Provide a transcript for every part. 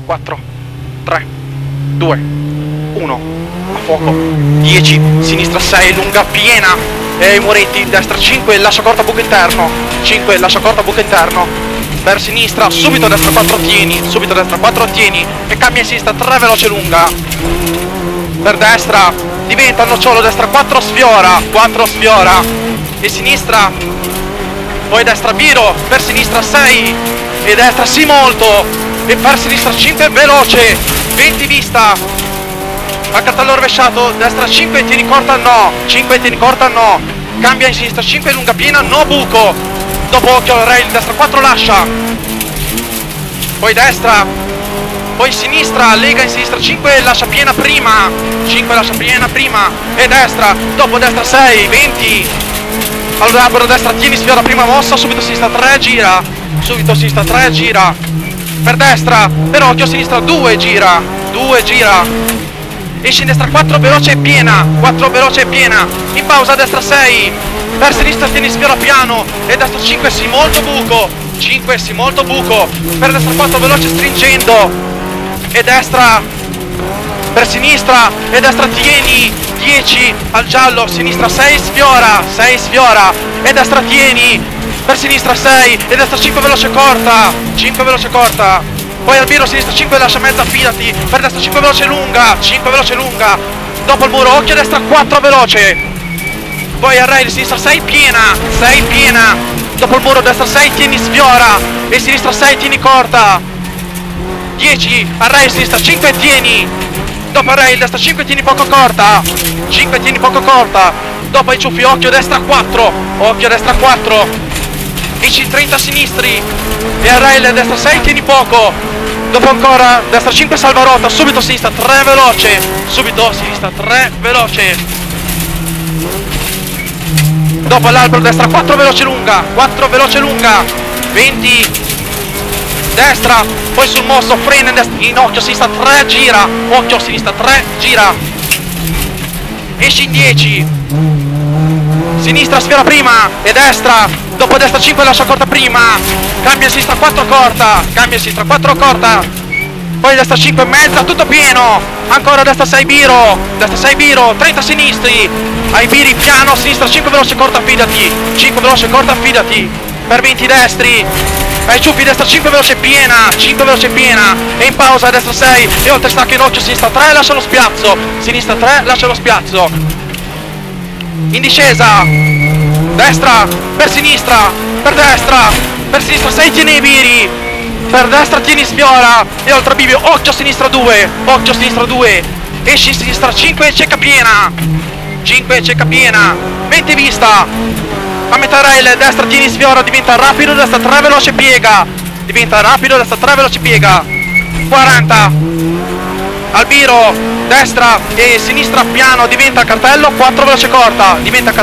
4, 3, 2, 1, a fuoco, 10, sinistra 6, lunga piena, e Moretti, destra 5, lascia corta buco interno, 5, lascia corta buco interno, per sinistra, subito destra 4 tieni, subito destra 4 tieni, e cambia in sinistra 3 veloce lunga, per destra, diventa nocciolo, destra 4 sfiora, 4 sfiora, e sinistra, poi destra Biro, per sinistra 6, e destra sì molto, e per sinistra 5 veloce, 20 vista, a cartello rovesciato, destra 5 tieni corta no, 5 tieni corta no, cambia in sinistra 5 lunga piena no buco, dopo occhio al rail, destra 4 lascia, poi destra, poi sinistra, lega in sinistra 5 lascia piena prima, 5 lascia piena prima, e destra, dopo destra 6, 20, allora albero destra tieni sfiora prima mossa, subito sinistra 3 gira, subito sinistra 3 gira, per destra, per occhio sinistra 2 gira, 2 gira, esci in destra 4 veloce e piena, 4 veloce e piena, in pausa a destra 6, per sinistra tieni sfiora piano, e destra 5 sì molto buco, 5 sì molto buco, per destra 4 veloce stringendo, e destra, per sinistra, e destra tieni, 10 al giallo, sinistra 6 sfiora, e destra tieni, per sinistra 6, e destra 5 veloce corta, 5 veloce corta, poi al Biro sinistra 5 lascia mezza, affidati, per destra 5 veloce lunga, 5 veloce lunga, dopo il muro, occhio a destra 4 veloce, poi al rail sinistra 6 piena, dopo il muro destra 6 tieni sfiora, e sinistra 6 tieni corta, 10, al rail sinistra 5 tieni, dopo al rail destra 5 tieni poco corta, 5 tieni poco corta, dopo ai ciuffi occhio a destra 4, occhio a destra 4, esci 30 sinistri, e al rail destra 6 tieni poco, dopo ancora destra 5 salvarota, subito sinistra 3 veloce, subito sinistra 3 veloce, dopo all'albero destra 4 veloce lunga, 4 veloce lunga, 20, destra, poi sul mosso frena in occhio sinistra 3 gira, occhio sinistra 3 gira, esci in 10, sinistra sfiora prima, e destra, dopo destra 5 lascia corta prima, cambia sinistra 4 corta, cambia sinistra 4 corta, poi destra 5 mezza, tutto pieno, ancora destra 6 Biro, 30 sinistri, ai Biri piano, sinistra 5 veloce corta affidati, 5 veloce corta affidati, per 20 destri, ai ciuffi destra 5 veloce piena, 5 veloce piena, e in pausa a destra 6, e oltre stacco in occhio sinistra 3 lascia lo spiazzo, sinistra 3 lascia lo spiazzo, in discesa, destra, per sinistra 6 tieni i Biri, per destra tieni sfiora, e oltre bivio, occhio sinistra 2, esci in sinistra 5 cieca piena, 20 vista, a metà rail, destra tieni sfiora, diventa rapido, destra 3 veloce piega, 40, al Biro, destra e sinistra piano, diventa cartello 4 veloce corta,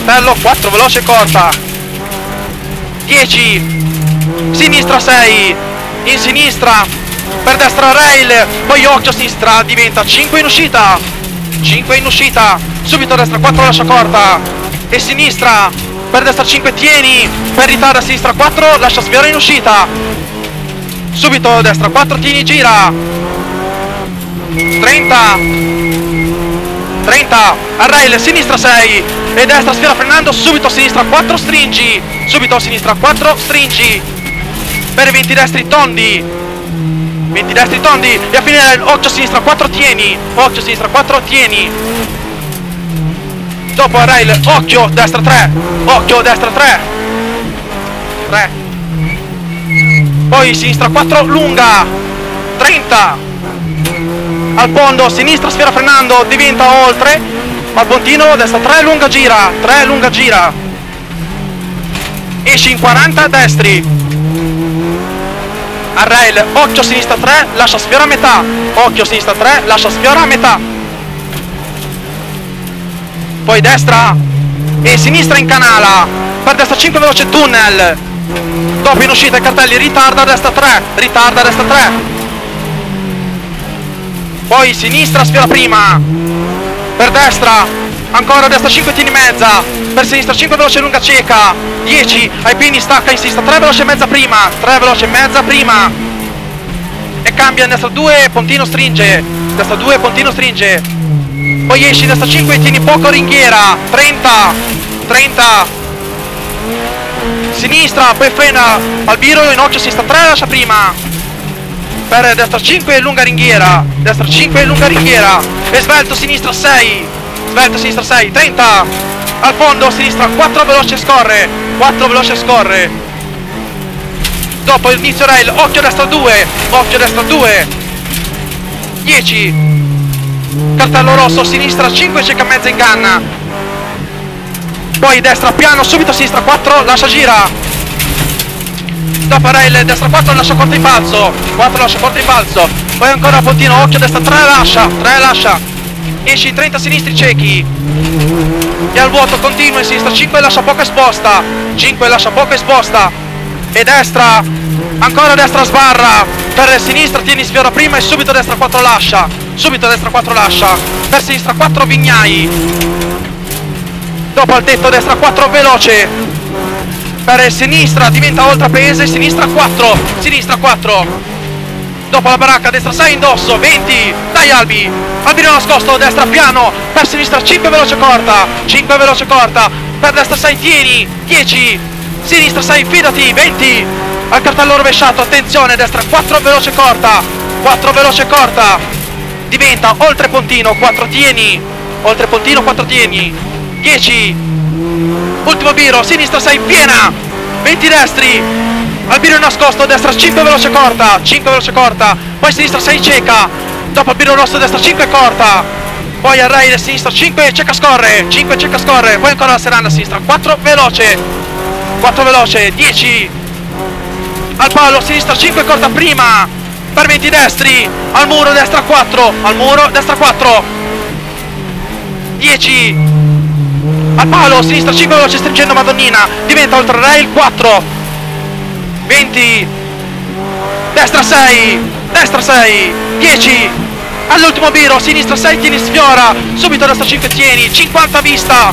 10, sinistra 6, in sinistra, per destra rail, poi occhio sinistra, diventa 5 in uscita, subito destra 4 lascia corta, e sinistra, per destra 5 tieni, per ritarda a sinistra 4 lascia sfiora in uscita, subito destra 4 tieni gira, 30, al rail sinistra 6, e destra sfiora frenando, subito sinistra 4 stringi, per 20 destri tondi, e a finire occhio sinistra 4 tieni, dopo al rail occhio destra 3, 3, poi sinistra 4 lunga, 30, al pondo sinistra sfiora frenando, diventa oltre, al pontino destra 3 lunga gira, esci in 40 destri, al rail occhio sinistra 3 lascia sfiora a metà, poi destra e sinistra in canala, per destra 5 veloce tunnel, dopo in uscita i cartelli ritarda a destra 3, poi sinistra sfiora prima, per destra ancora a destra 5 tieni mezza, per sinistra 5 veloce lunga cieca, 10 ai pini stacca in sinistra 3 veloce mezza prima, e cambia, destra 2, Pontino stringe, destra 2, Pontino stringe, poi esci, destra 5, tieni poco ringhiera, 30, sinistra, poi frena, Albiro in occhio, sinistra 3, lascia prima, per destra 5 lunga ringhiera, destra 5 lunga ringhiera, e svelto sinistra 6, 30, al fondo, sinistra 4 veloce scorre, 4 veloce scorre, dopo inizio rail, occhio destra 2, 10, cartello rosso, sinistra 5, cerca mezza inganna, poi destra piano, subito sinistra 4, lascia gira, dopo rail, destra 4, lascia corta in balzo, 4 lascia corta in balzo, poi ancora Pontino, occhio destra 3 lascia, esci 30 sinistri ciechi, e al vuoto continua in sinistra 5, lascia poco esposta, 5 lascia poco esposta, e destra, ancora destra sbarra, per sinistra tieni sfiora prima e subito destra 4 lascia, per sinistra 4 Vignai, dopo al tetto destra 4 veloce, per sinistra diventa oltrapaese, sinistra 4, dopo la baracca destra 6 indosso, 20, dai Albino nascosto, destra piano, per sinistra 5 veloce corta, per destra 6 tieni, 10, sinistra 6 fidati, 20, al cartello rovesciato, attenzione, destra 4 veloce corta, diventa oltre Pontino, 4 tieni, 10, ultimo biro, sinistra 6 piena, 20 destri, Albino nascosto, destra 5 veloce corta, poi sinistra 6 cieca, dopo Albino rosso, destra 5 corta, poi al rail sinistra 5 cieca scorre, poi ancora la serranda a sinistra 4 veloce, 10, al palo sinistra 5 corta prima, per 20 destri, al muro destra 4, 10, al palo sinistra 5 veloce stringendo Madonnina, diventa oltre rail 4, 20, destra 6, 10, all'ultimo biro, sinistra 6 tieni sfiora, subito destra 5 tieni, 50 vista,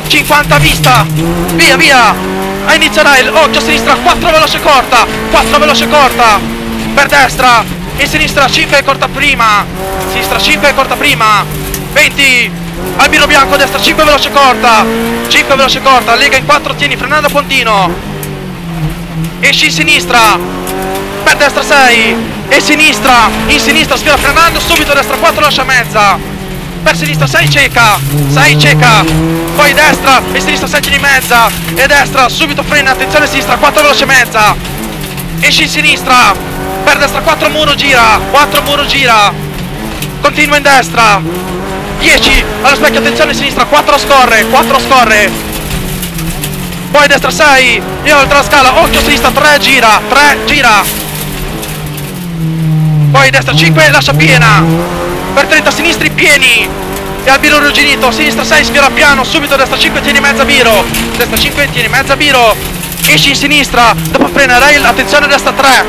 via, a inizio rail, occhio sinistra 4 veloce corta, per destra, e sinistra 5 corta prima, 20, Albino bianco, destra 5 veloce corta, lega in 4, tieni frenando Pontino, esci in sinistra, per destra 6, e sinistra, in sinistra sfiora frenando, subito destra 4 lascia mezza, per sinistra 6 cieca, poi destra e sinistra 7 di mezza, e destra subito frena, attenzione sinistra 4 veloce mezza, esci in sinistra, per destra 4 muro gira, continua in destra, 10, allo specchio attenzione sinistra 4 scorre, poi destra 6, e oltre la scala, occhio sinistra 3 gira, poi destra 5 lascia piena, per 30 sinistri pieni, e al biro arrugginito, sinistra 6 sfiora piano, subito destra 5 tieni mezza biro, esci in sinistra, dopo frena rail, attenzione destra 3,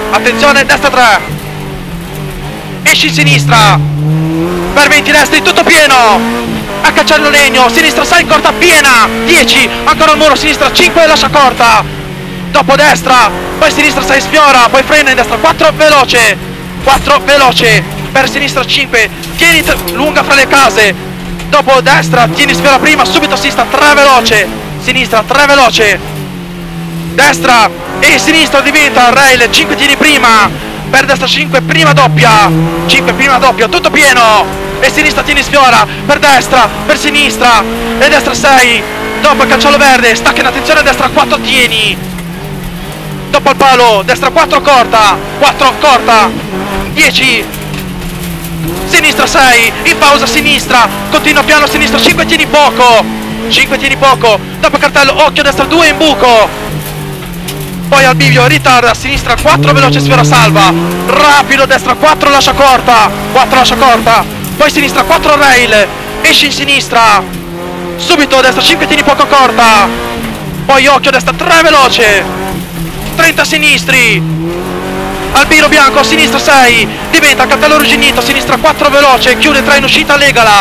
esci in sinistra, per 20 destri, tutto pieno, a cacciare legno, sinistra 6 corta piena, 10, ancora al muro, sinistra 5 lascia corta, dopo destra, poi sinistra 6 sfiora, poi frena in destra 4 veloce, per sinistra 5, tieni lunga fra le case, dopo destra, tieni sfiora prima, subito sinistra 3 veloce, destra e sinistra diventa rail, 5 tieni prima, per destra 5 prima doppia, tutto pieno, e sinistra tieni sfiora, per destra, per sinistra, e destra 6, dopo il cancello verde, stacca in attenzione, destra 4 tieni, dopo il palo, destra 4 corta, 10, sinistra 6, in pausa sinistra, continua piano sinistra 5 tieni poco, dopo cartello, occhio destra 2 in buco, poi al bivio ritarda, sinistra 4 veloce sfiora salva, rapido destra 4 lascia corta, poi sinistra 4 rail, esci in sinistra, subito destra 5 tieni poco corta, poi occhio destra 3 veloce, 30 sinistri, Albino bianco, sinistra 6, diventa cartello arrugginito, sinistra 4 veloce, chiude 3 in uscita, legala,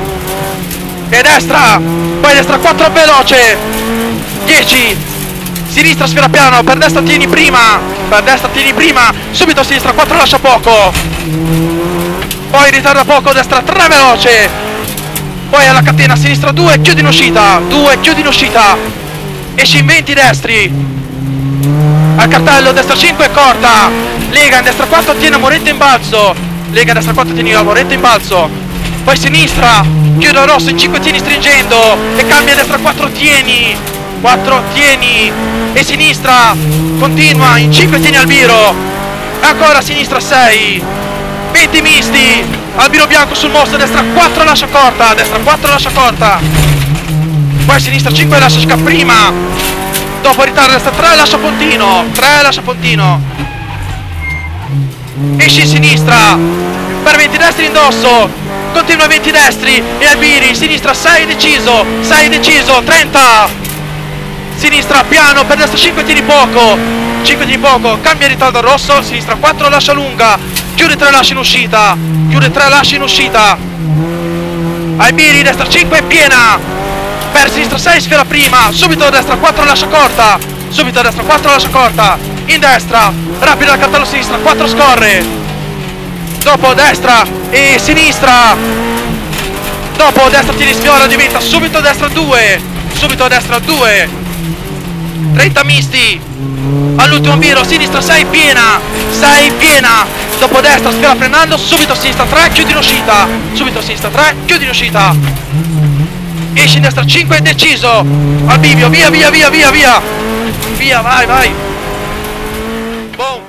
e destra, poi destra 4 veloce, 10, Sinistra sfera piano, per destra tieni prima, subito a sinistra 4 lascia poco, poi ritarda poco, destra 3 veloce, poi alla catena, sinistra 2, chiudi in uscita, esci in 20 destri, al cartello, destra 5 corta, lega in destra 4 tieni a Moretta in balzo, poi sinistra, chiudo rosso, in 5 tieni stringendo, e cambia a destra 4 tieni, e sinistra, continua, in 5 tieni Albiro, e ancora a sinistra 6, 20 misti, Albiro bianco sul mostro, destra 4 lascia corta, poi a sinistra 5 lascia scaprima, dopo ritardo destra 3 lascia Pontino, esci in sinistra, per 20 destri indosso, continua 20 destri, e Albiri, sinistra 6 deciso, 30, sinistra piano, per destra 5 tieni poco, cambia ritardo al rosso, sinistra 4 lascia lunga, chiude 3 lascia in uscita, Albiri, destra 5 piena, per sinistra 6 sfera prima, subito a destra 4 lascia corta, in destra, rapido al cartello sinistra, 4 scorre, dopo destra e sinistra, dopo destra tieni sfiora, diventa subito a destra 2, 30 misti, all'ultimo giro, sinistra 6 piena, dopo destra sfera frenando, subito a sinistra 3, chiudi in uscita, esci in destra 5 deciso, al bivio, via, vai, boom.